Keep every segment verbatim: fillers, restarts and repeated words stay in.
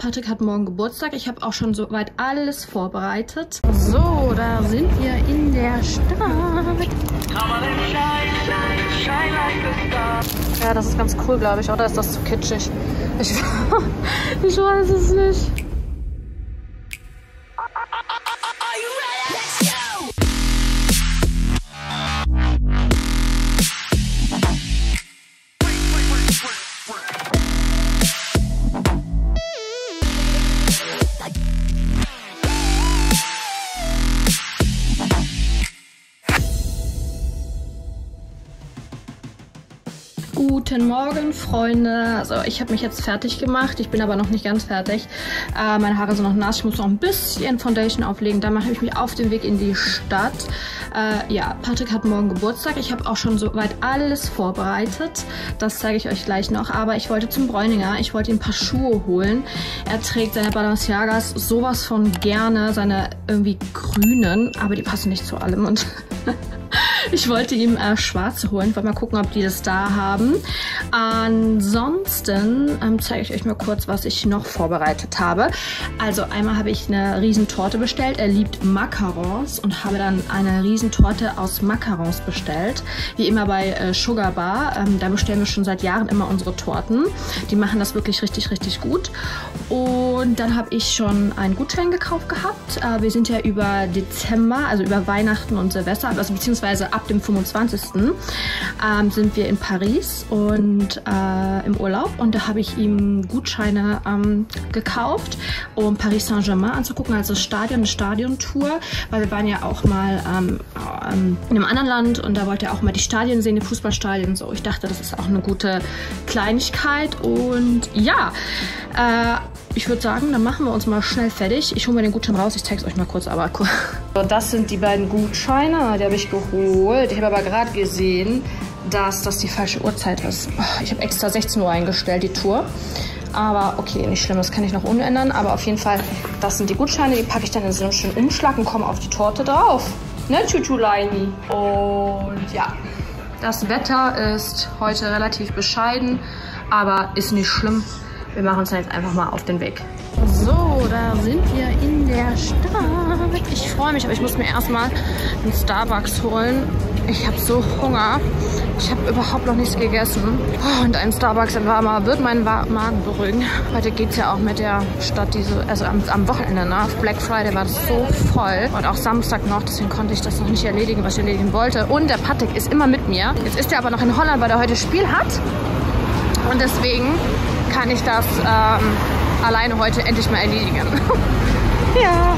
Patrick hat morgen Geburtstag. Ich habe auch schon soweit alles vorbereitet. So, da sind wir in der Stadt. Ja, das ist ganz cool, glaube ich. Oder ist das zu kitschig? Ich, ich weiß es nicht. Guten Morgen, Freunde. Also ich habe mich jetzt fertig gemacht. Ich bin aber noch nicht ganz fertig. Äh, meine Haare sind noch nass. Ich muss noch ein bisschen Foundation auflegen. Dann mache ich mich auf den Weg in die Stadt. Äh, ja, Patrick hat morgen Geburtstag. Ich habe auch schon soweit alles vorbereitet. Das zeige ich euch gleich noch. Aber ich wollte zum Bräuninger. Ich wollte ihm ein paar Schuhe holen. Er trägt seine Balenciagas sowas von gerne. Seine irgendwie grünen. Aber die passen nicht zu allem. Und ich wollte ihm äh, schwarze holen. Ich wollte mal gucken, ob die das da haben. Ansonsten ähm, zeige ich euch mal kurz, was ich noch vorbereitet habe. Also einmal habe ich eine Riesentorte bestellt. Er liebt Macarons und habe dann eine Riesentorte aus Macarons bestellt. Wie immer bei äh, Sugar Bar. Ähm, da bestellen wir schon seit Jahren immer unsere Torten. Die machen das wirklich richtig, richtig gut. Und dann habe ich schon einen Gutschein gekauft gehabt. Äh, wir sind ja über Dezember, also über Weihnachten und Silvester, also beziehungsweise ab dem fünfundzwanzigsten Ähm, sind wir in Paris und äh, im Urlaub, und da habe ich ihm Gutscheine ähm, gekauft, um Paris Saint-Germain anzugucken, also das Stadion, eine Stadiontour, weil wir waren ja auch mal ähm, ähm, in einem anderen Land und da wollte er auch mal die Stadien sehen, die Fußballstadien, so. Ich dachte, das ist auch eine gute Kleinigkeit und ja, äh, ich würde sagen, dann machen wir uns mal schnell fertig. Ich hole mir den Gutschein raus, ich zeige es euch mal kurz. Aber so, das sind die beiden Gutscheine, die habe ich geholt. Ich habe aber gerade gesehen, dass das die falsche Uhrzeit ist. Ich habe extra sechzehn Uhr eingestellt, die Tour. Aber okay, nicht schlimm, das kann ich noch umändern. Aber auf jeden Fall, das sind die Gutscheine, die packe ich dann in so einen schönen Umschlag und komme auf die Torte drauf. Ne, Tütüleini? Und ja, das Wetter ist heute relativ bescheiden, aber ist nicht schlimm. Wir machen uns jetzt einfach mal auf den Weg. So, da sind wir in der Stadt. Ich freue mich, aber ich muss mir erstmal einen Starbucks holen. Ich habe so Hunger. Ich habe überhaupt noch nichts gegessen. Und ein Starbucks im Warmer wird meinen Magen beruhigen. Heute geht es ja auch mit der Stadt, diese, also am, am Wochenende, ne? Auf Black Friday war das so voll. Und auch Samstag noch, deswegen konnte ich das noch nicht erledigen, was ich erledigen wollte. Und der Patrick ist immer mit mir. Jetzt ist er aber noch in Holland, weil er heute Spiel hat. Und deswegen kann ich das ähm, alleine heute endlich mal erledigen. Ja.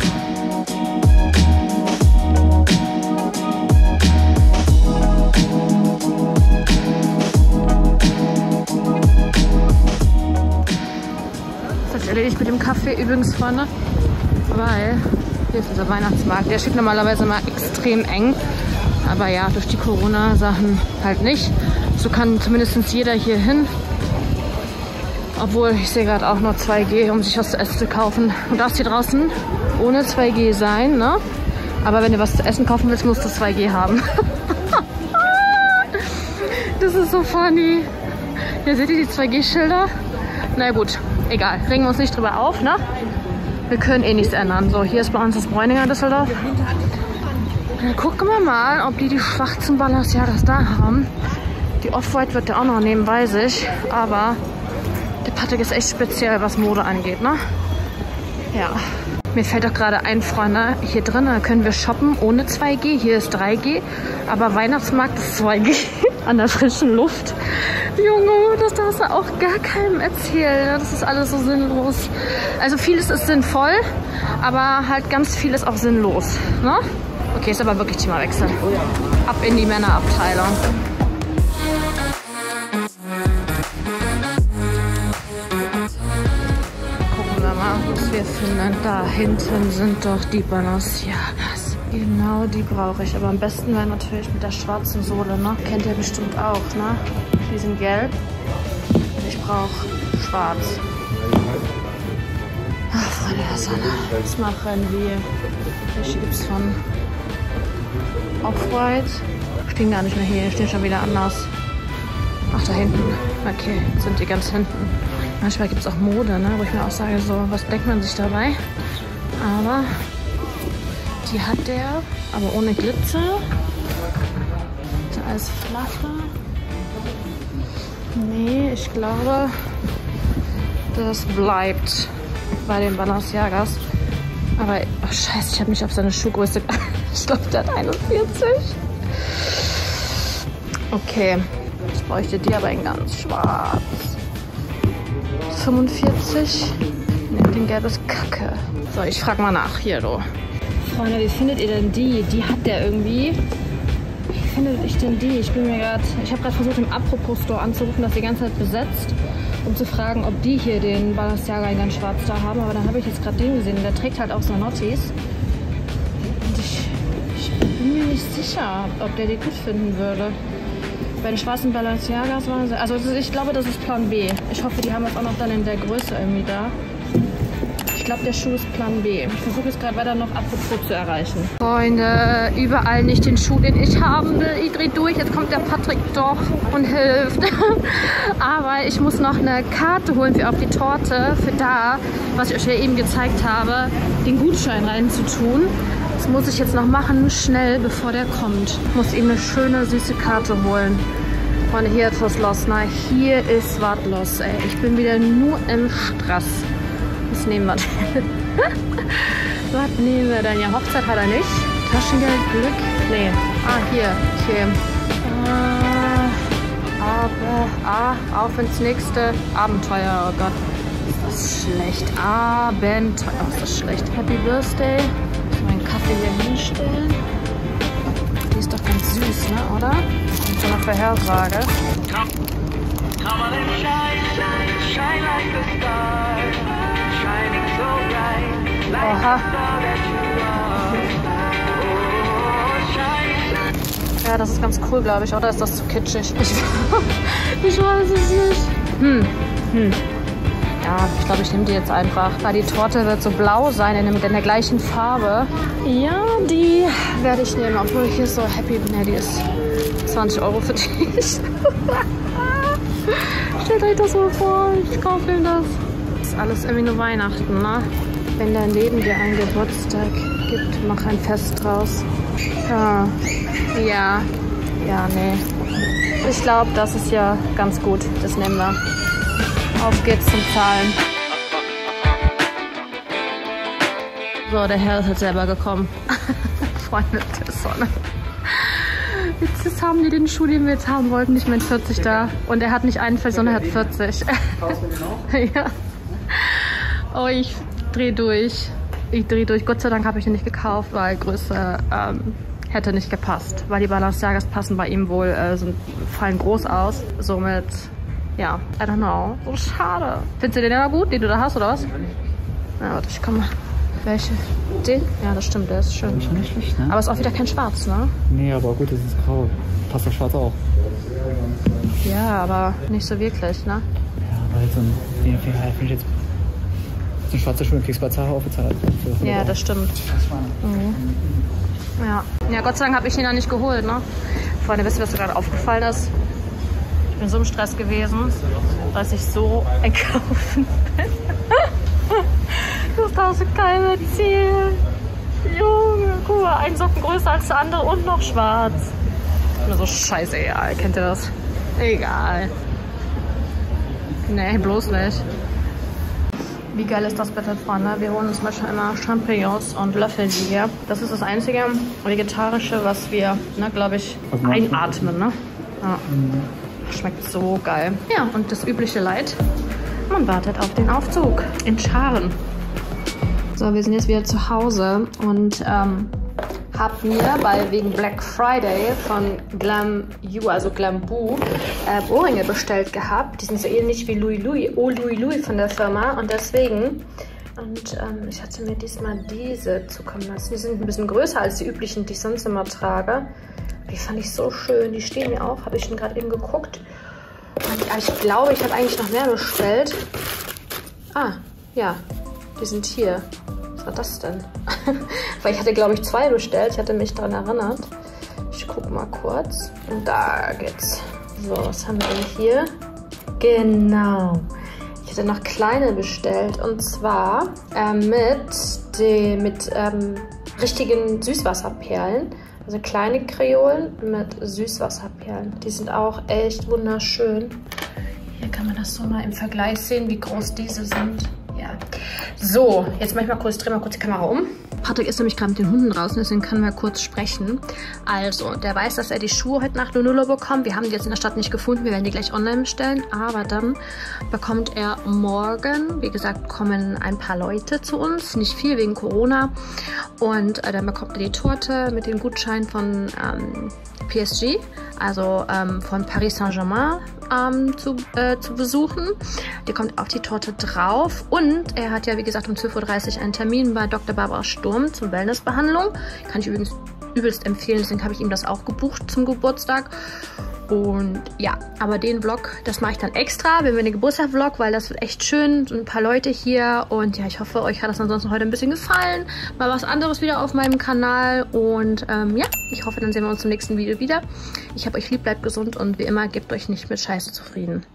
Das ist erledigt mit dem Kaffee übrigens, Freunde, weil hier ist dieser Weihnachtsmarkt. Der steht normalerweise mal extrem eng, aber ja, durch die Corona-Sachen halt nicht. So kann zumindest jeder hier hin. Obwohl, ich sehe gerade auch nur zwei G, um sich was zu essen zu kaufen. Du darfst hier draußen ohne zwei G sein, ne? Aber wenn du was zu essen kaufen willst, musst du zwei G haben. Das ist so funny. Hier seht ihr die zwei G-Schilder. Na gut, egal. Regen wir uns nicht drüber auf, ne? Wir können eh nichts ändern. So, hier ist bei uns das Bräuninger Düsseldorf. Dann gucken wir mal, ob die die schwarzen Balenciagas da haben. Die Off-White wird ja auch noch nehmen, weiß ich. Aber der Patrick ist echt speziell, was Mode angeht, ne? Ja. Mir fällt doch gerade ein, Freunde, hier drin können wir shoppen ohne zwei G. Hier ist drei G, aber Weihnachtsmarkt ist zwei G an der frischen Luft. Junge, das darfst du auch gar keinem erzählen. Das ist alles so sinnlos. Also vieles ist sinnvoll, aber halt ganz viel ist auch sinnlos, ne? Okay, ist aber wirklich Themawechsel. Ab in die Männerabteilung. Was wir finden. Da hinten sind doch die Balenciagas. Genau, die brauche ich. Aber am besten wäre natürlich mit der schwarzen Sohle, ne? Kennt ihr bestimmt auch, ne? Die sind gelb. Ich brauche schwarz. Ach, Freunde der Sonne. Was machen wir? Welche gibt es von Off-White? Stehen gar nicht mehr hier, stehen schon wieder anders. Ach, da hinten. Okay, jetzt sind die ganz hinten. Manchmal gibt es auch Mode, ne? Wo ich mir auch sage, so, was denkt man sich dabei? Aber die hat der, aber ohne Glitzer. Ist alles flacher. Nee, ich glaube, das bleibt bei den Balenciagas. Aber, oh scheiße, ich habe mich auf seine Schuhgröße. Ich glaube, der hat einundvierzig. Okay, jetzt bräuchte die aber in ganz schwarz. fünfundvierzig. Ne, den gelb ist Kacke. So, ich frage mal nach. Hier, du. Freunde, wie findet ihr denn die? Die hat der irgendwie. Wie findet ich denn die? Ich bin mir gerade. Ich habe gerade versucht, im Apropos Store anzurufen, das ist die ganze Zeit besetzt, um zu fragen, ob die hier den Balenciaga in ganz schwarz da haben. Aber dann habe ich jetzt gerade den gesehen. Der trägt halt auch so Notties. Und ich, ich bin mir nicht sicher, ob der die gut finden würde. Bei den schwarzen Balenciagas waren sie. Also ich glaube, das ist Plan B. Ich hoffe, die haben das auch noch dann in der Größe irgendwie da. Ich glaube, der Schuh ist Plan B. Ich versuche jetzt gerade weiter noch Apropos zu erreichen. Freunde, überall nicht den Schuh, den ich haben will. Ich drehe durch. Jetzt kommt der Patrick doch und hilft. Aber ich muss noch eine Karte holen für auf die Torte. Für da, was ich euch ja eben gezeigt habe, den Gutschein reinzutun. Das muss ich jetzt noch machen, schnell, bevor der kommt. Ich muss ihm eine schöne, süße Karte holen. Freunde, hier ist was los. Na, hier ist was los, ey. Ich bin wieder nur im Stress. Was nehmen wir denn? Was nehmen wir denn? Ja, Hochzeit hat er nicht. Taschengeld, Glück. Nee. Ah, hier. Okay. Ah, aber, ah, auf ins nächste Abenteuer. Oh Gott. Ist das schlecht. Abenteuer. Oh, ist das schlecht. Happy Birthday. Meinen Kaffee hier hinstellen. Die ist doch ganz süß, ne, oder? Und so eine Vorhersage. Oha. Ja, das ist ganz cool, glaube ich. Oder ist das zu kitschig? Ich, ich weiß es nicht. Hm. Hm. Ja, ich glaube, ich nehme die jetzt einfach. Weil die Torte wird so blau sein, in, dem, in der gleichen Farbe. Ja, die werde ich nehmen. Obwohl ich hier so happy bin. Ja, die ist zwanzig Euro für dich. Stellt euch das mal vor. Ich kaufe ihm das. Das ist alles irgendwie nur Weihnachten, ne? Wenn dein Leben dir einen Geburtstag gibt, mach ein Fest draus. Ja. Ja. Ja, nee. Ich glaube, das ist ja ganz gut. Das nehmen wir. Auf geht's zum Zahlen. So, der Herr ist jetzt selber gekommen. Freunde der Sonne. Jetzt haben die den Schuh, den wir jetzt haben wollten, nicht mehr in vierzig da. Und er hat nicht einundvierzig, sondern er hat vierzig. Ja. Oh, ich dreh durch. Ich dreh durch. Gott sei Dank habe ich den nicht gekauft, weil Größe ähm, hätte nicht gepasst. Weil die Balenciagas passen bei ihm wohl, äh, sind, fallen groß aus. Somit... Ja, I don't know. So schade. Findest du den ja gut, den du da hast, oder was? Ja, warte, ich komme. Welche? Den? Ja, das stimmt, der ist schön. Schon nicht schlecht, ne? Aber ist auch wieder kein Schwarz, ne? Nee, aber gut, das ist grau. Passt doch schwarz auch. Ja, aber nicht so wirklich, ne? Ja, aber so ein D N F finde ich jetzt... So ein schwarzer Schuh, den kriegst du bei Zara aufgezahlt. Ja, das stimmt. Mhm. Ja. Ja, Gott sei Dank habe ich ihn ja nicht geholt, ne? Freunde, wisst ihr, was mir gerade aufgefallen ist? Ich bin so im Stress gewesen, dass ich so einkaufen bin. Das darfst du keinem erzählen. Junge, guck mal, ein Socken größer als der andere und noch schwarz. Ist mir so scheiße egal, kennt ihr das? Egal. Nee, bloß nicht. Wie geil ist das bitte, Freunde? Wir holen uns manchmal immer Champignons und Löffeln hier. Das ist das einzige Vegetarische, was wir, ne, glaube ich, einatmen, ne? Ja. Schmeckt so geil. Ja, und das übliche Leid. Man wartet auf den Aufzug in Scharen. So, wir sind jetzt wieder zu Hause und ähm, habe mir bei wegen Black Friday von Glam You, also Glambu, äh, Ohrringe bestellt gehabt. Die sind so ähnlich wie Louis Louis, oh Louis Louis von der Firma und deswegen. Und ähm, ich hatte mir diesmal diese zukommen lassen. Die sind ein bisschen größer als die üblichen, die ich sonst immer trage. Die fand ich so schön. Die stehen mir auch. Habe ich schon gerade eben geguckt. Und ich glaube, ich habe eigentlich noch mehr bestellt. Ah, ja. Die sind hier. Was war das denn? Weil ich hatte, glaube ich, zwei bestellt. Ich hatte mich daran erinnert. Ich gucke mal kurz. Und da geht's. So, was haben wir denn hier? Genau. Ich Ich hatte noch kleine bestellt und zwar ähm, mit, die, mit ähm, richtigen Süßwasserperlen. Also kleine Kreolen mit Süßwasserperlen. Die sind auch echt wunderschön. Hier kann man das so mal im Vergleich sehen, wie groß diese sind. Ja. So, jetzt mach ich mal kurz, dreh mal kurz die Kamera um. Patrick ist nämlich gerade mit den Hunden draußen, deswegen können wir kurz sprechen. Also, der weiß, dass er die Schuhe heute Nacht nur Nuller bekommt. Wir haben die jetzt in der Stadt nicht gefunden. Wir werden die gleich online bestellen. Aber dann bekommt er morgen, wie gesagt, kommen ein paar Leute zu uns. Nicht viel wegen Corona. Und äh, dann bekommt er die Torte mit dem Gutschein von ähm, P S G, also ähm, von Paris Saint-Germain ähm, zu, äh, zu besuchen. Die kommt auf die Torte drauf. Und er hat ja, wie gesagt, um zwölf Uhr dreißig einen Termin bei Doktor Barbara Sturm zur Wellnessbehandlung. Kann ich übrigens übelst empfehlen, deswegen habe ich ihm das auch gebucht zum Geburtstag. Und ja, aber den Vlog, das mache ich dann extra, wenn wir den Geburtstag-Vlog, weil das wird echt schön, so ein paar Leute hier. Und ja, ich hoffe, euch hat das ansonsten heute ein bisschen gefallen. Mal was anderes wieder auf meinem Kanal. Und ähm, ja, ich hoffe, dann sehen wir uns im nächsten Video wieder. Ich habe euch lieb, bleibt gesund und wie immer, gebt euch nicht mit Scheiße zufrieden.